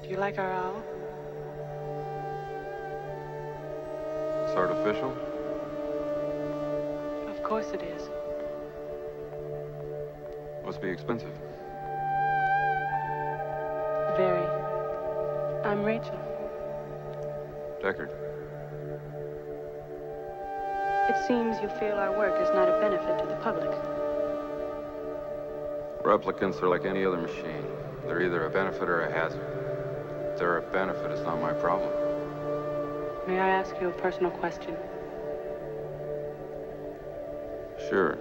Do you like our owl? It's artificial? Of course it is. Must be expensive. Very. I'm Rachel. Deckard. It seems you feel our work is not a benefit to the public. Replicants are like any other machine. They're either a benefit or a hazard. If they're a benefit, it's not my problem. May I ask you a personal question? Sure.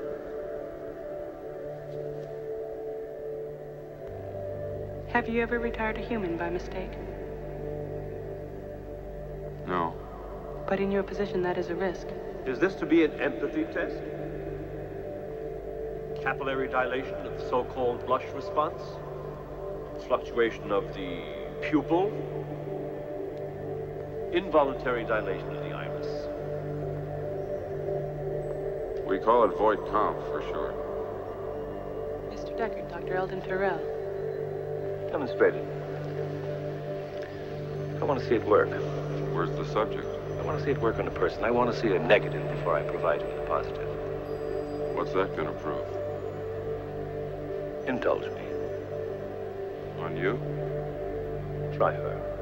Have you ever retired a human by mistake? No. But in your position, that is a risk. Is this to be an empathy test? Capillary dilation of the so-called blush response? Fluctuation of the pupil? Involuntary dilation of the iris? We call it void comp, for sure. Mr. Deckard, Dr. Eldon Tyrell. Demonstrate it. I want to see it work. Where's the subject? I want to see it work on a person. I want to see a negative before I provide him with a positive. What's that gonna prove? Indulge me. On you? Try her.